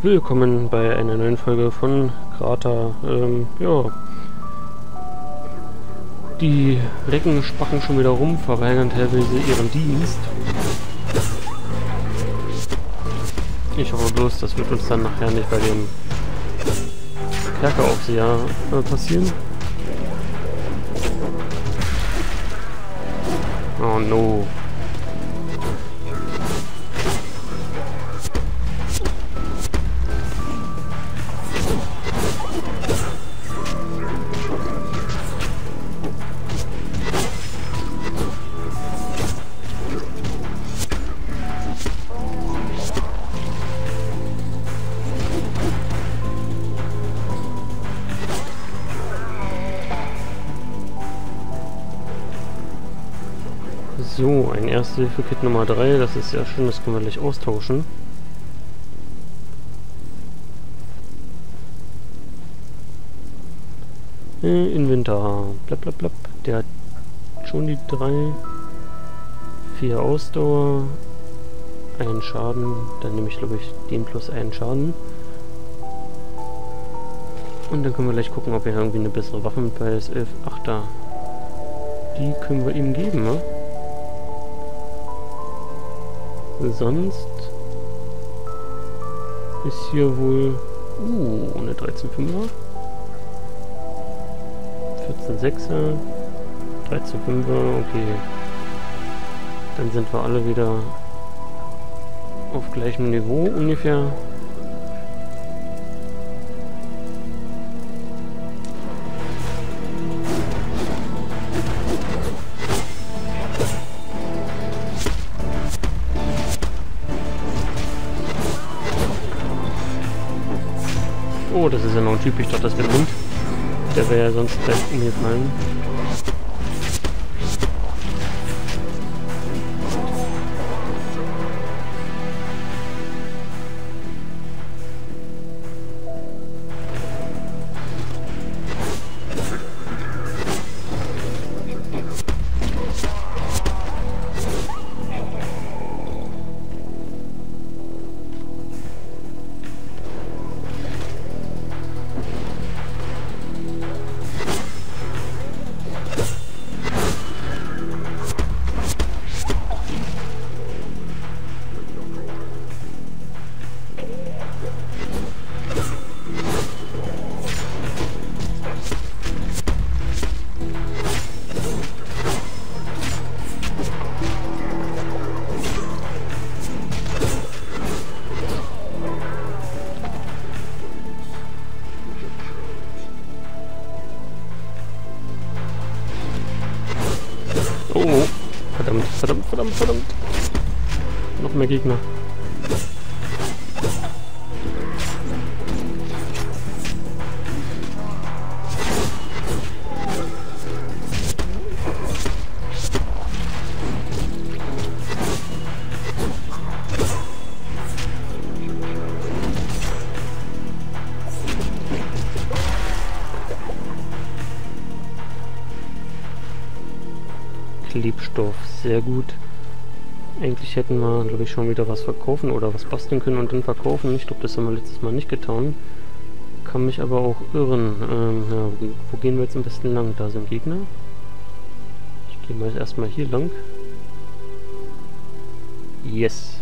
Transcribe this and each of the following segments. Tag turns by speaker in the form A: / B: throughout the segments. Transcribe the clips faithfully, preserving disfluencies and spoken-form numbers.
A: Willkommen bei einer neuen Folge von Grata. Ähm, ja. Die Recken spacken schon wieder rum, verweigern teilweise ihren Dienst. Ich hoffe bloß, das wird uns dann nachher nicht bei dem Kerkeraufseher äh, passieren. Oh no. So, ein Erste-Hilfe-Kit Nummer drei, das ist sehr schön, das können wir gleich austauschen. Äh, Inventar, blapp blapp blapp, der hat schon die drei, vier Ausdauer, einen Schaden, dann nehme ich glaube ich den plus einen Schaden. Und dann können wir gleich gucken, ob wir irgendwie eine bessere Waffe mit bei ist. elf achter. Die können wir ihm geben, ne? Sonst ist hier wohl uh, eine dreizehn fünfer, vierzehn sechser, dreizehn fünfer, okay. Dann sind wir alle wieder auf gleichem Niveau ungefähr. Oh, das ist ja noch ein Typ, ich dachte, das wäre ein Hund. Der wäre ja sonst gleich umgefallen. Oh, verdammt, verdammt, verdammt, verdammt. Noch mehr Gegner. Klebstoff, sehr gut. Eigentlich hätten wir, glaube ich, schon wieder was verkaufen oder was basteln können und dann verkaufen. Ich glaube, das haben wir letztes Mal nicht getan. Kann mich aber auch irren. Ähm, ja, wo gehen wir jetzt am besten lang? Da sind Gegner. Ich gehe mal erstmal hier lang. Yes.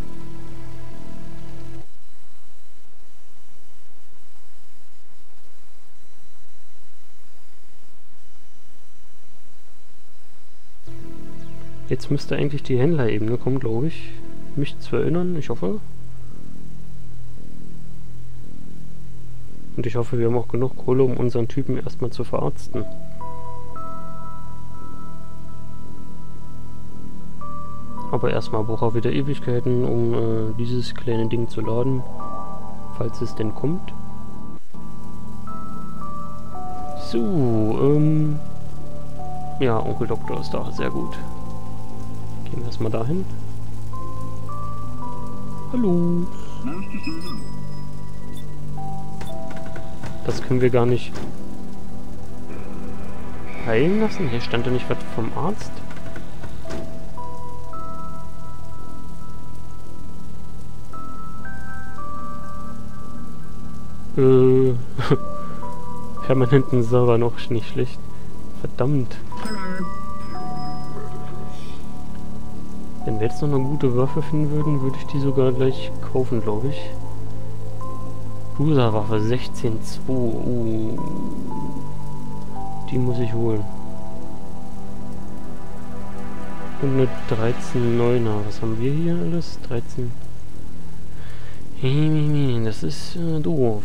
A: Jetzt müsste eigentlich die Händlerebene kommen, glaube ich. Mich zu erinnern, ich hoffe. Und ich hoffe, wir haben auch genug Kohle, um unseren Typen erstmal zu verarzten. Aber erstmal braucht er wieder Ewigkeiten, um äh, dieses kleine Ding zu laden. Falls es denn kommt. So, ähm... ja, Onkel Doktor ist da, sehr gut. Gehen wir erstmal dahin. Hallo. Das können wir gar nicht heilen lassen. Hier stand ja nicht was vom Arzt. Äh, permanenten Server noch nicht schlecht. Verdammt. Wenn wir jetzt noch eine gute Waffe finden würden, würde ich die sogar gleich kaufen, glaube ich. Cruiser-Waffe sechzehn Komma zwei. Uh. Die muss ich holen. Und eine dreizehn Komma neuner. Was haben wir hier alles? dreizehn. Das ist äh, doof.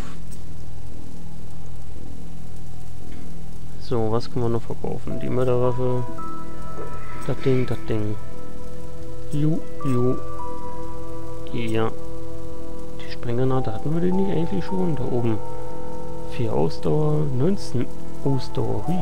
A: So, was können wir noch verkaufen? Die Mörderwaffe. Das Ding, das Ding. Ju, ju. Ja. Die Sprenggranate hatten wir den nicht eigentlich schon? Da oben. vier Ausdauer, neunzehn Ausdauer. Hui.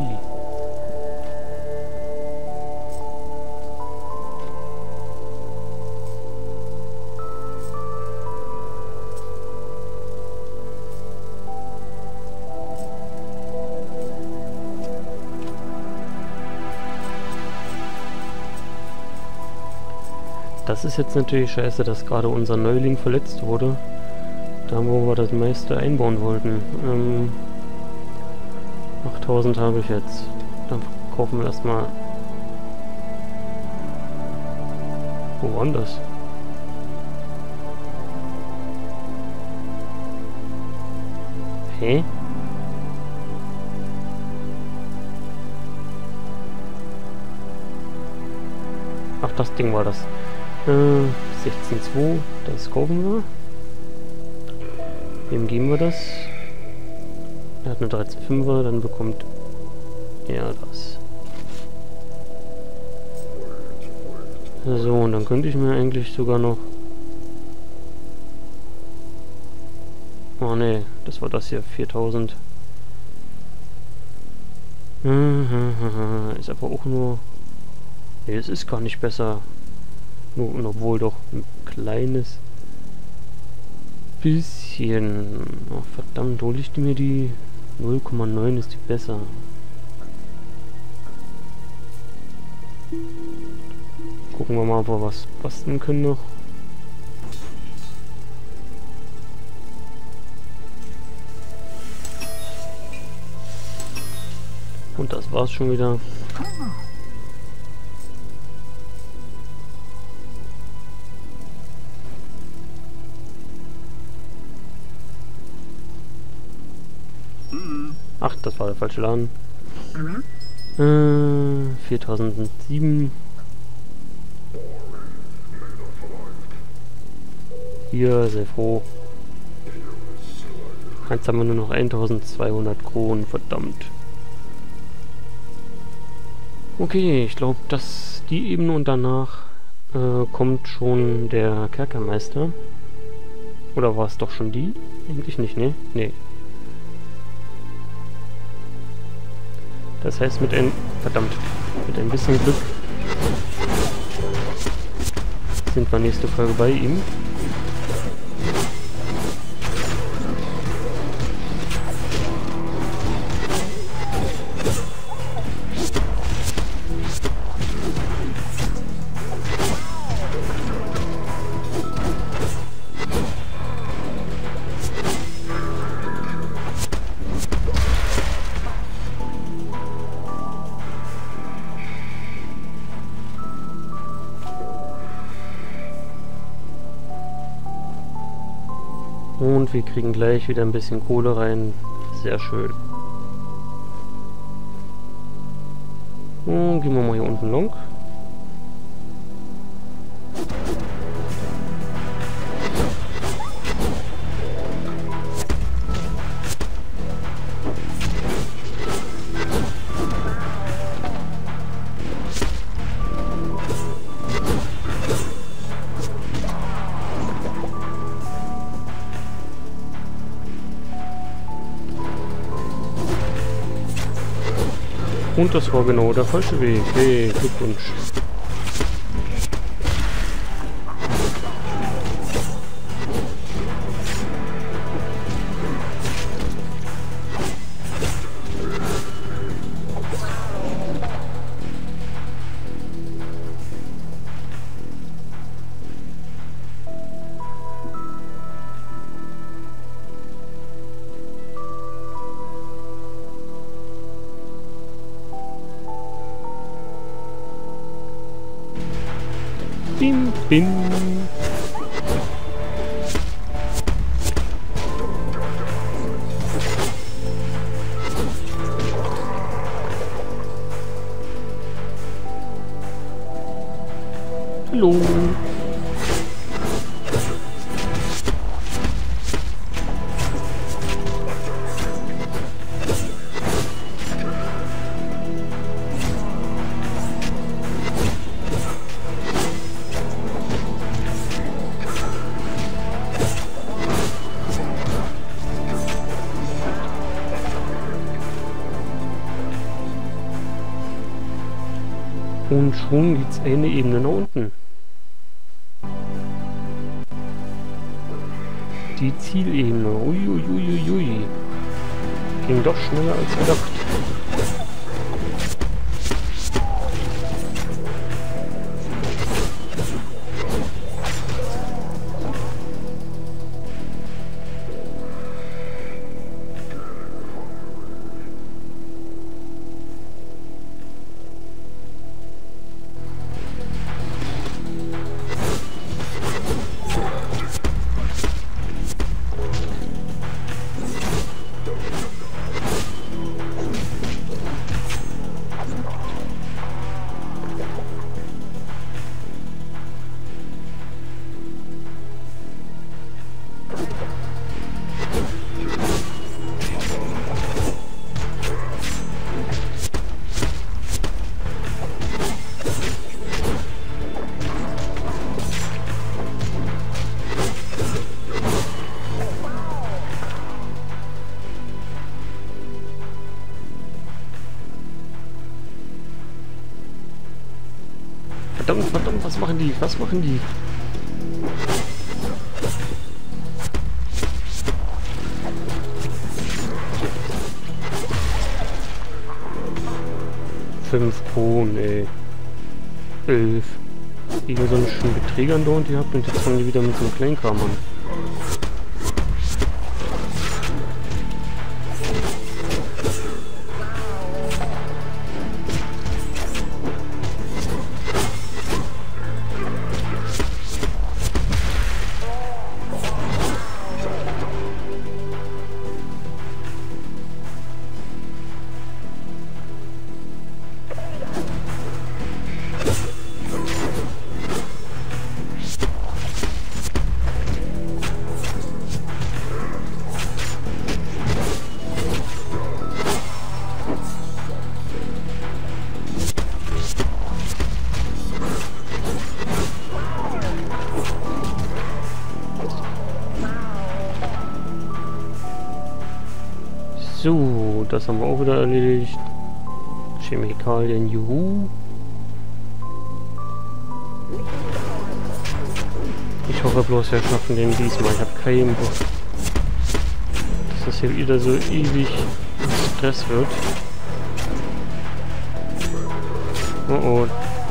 A: Das ist jetzt natürlich scheiße, dass gerade unser Neuling verletzt wurde. Da, wo wir das meiste einbauen wollten. Ähm, achttausend habe ich jetzt. Dann kaufen wir erstmal. Wo war denn das? Hä? Ach, das Ding war das. Äh, sechzehn Komma zwei, das kaufen wir. Wem geben wir das? Er hat eine dreizehn Komma fünfer, dann bekommt er das. So, und dann könnte ich mir eigentlich sogar noch... Oh ne, das war das hier, viertausend. Ist aber auch nur... Ne, es ist gar nicht besser. Nur, obwohl doch ein kleines bisschen. Oh, verdammt, hole ich mir die null Komma neun, ist die besser. Gucken wir mal, ob wir was basteln können noch. Und das war's schon wieder. Ach, das war der falsche Laden. Mhm. Äh, viertausendsieben. Hier, sehr froh. Jetzt haben wir nur noch eintausendzweihundert Kronen, verdammt. Okay, ich glaube, dass die Ebene und danach äh, kommt schon der Kerkermeister. Oder war es doch schon die? Eigentlich nicht, ne? Nee. Das heißt, mit ein... Verdammt. Mit ein bisschen Glück sind wir nächste Folge bei ihm. Und wir kriegen gleich wieder ein bisschen Kohle rein. Sehr schön. Und gehen wir mal hier unten lang. Und das war genau der falsche Weg. Hey, Glückwunsch. Bim. Hallo. Und schon geht's eine Ebene nach unten. Die Zielebene. Uiuiuiui. Ging doch schneller als gedacht. Verdammt, verdammt, was machen die? Was machen die? Fünf Kronen, ey. Elf. Gegen so einen schönen Beträger andauernd gehabt und jetzt fangen die wieder mit so einem Kleinkram an. So, das haben wir auch wieder erledigt. Chemikalien, juhu. Ich hoffe bloß, wir schaffen den diesmal. Ich habe keinen Bock, dass das hier wieder so ewig Stress wird. Oh oh.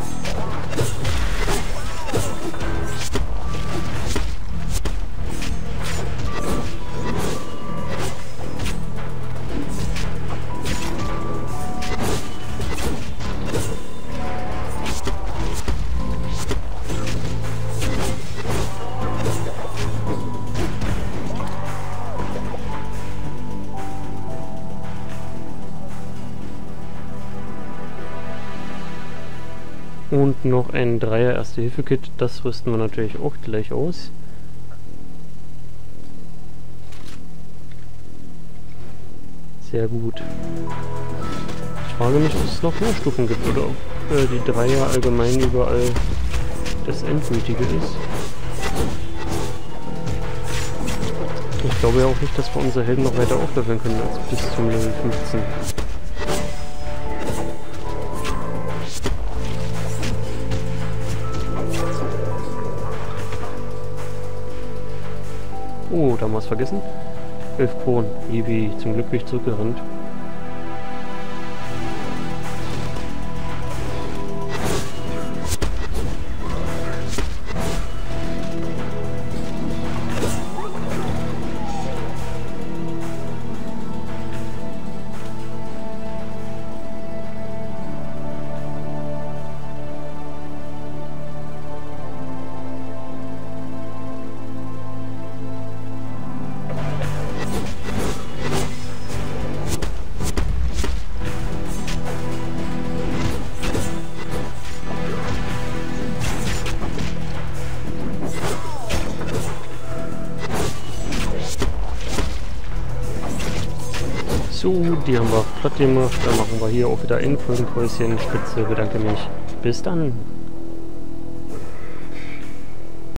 A: Und noch ein Dreier Erste-Hilfe-Kit, das rüsten wir natürlich auch gleich aus. Sehr gut. Ich frage mich, ob es noch mehr Stufen gibt oder ob äh, die Dreier allgemein überall das Endgültige ist. Ich glaube ja auch nicht, dass wir unsere Helden noch weiter aufleveln können als bis zum Level fünfzehn. Oh, da haben wir es vergessen. elf Kronen. Ewi, zum Glück bin ich zurückgerannt. So, die haben wir platt gemacht. Dann machen wir hier auch wieder Info im Häuschen. Spitze, bedanke mich. Bis dann.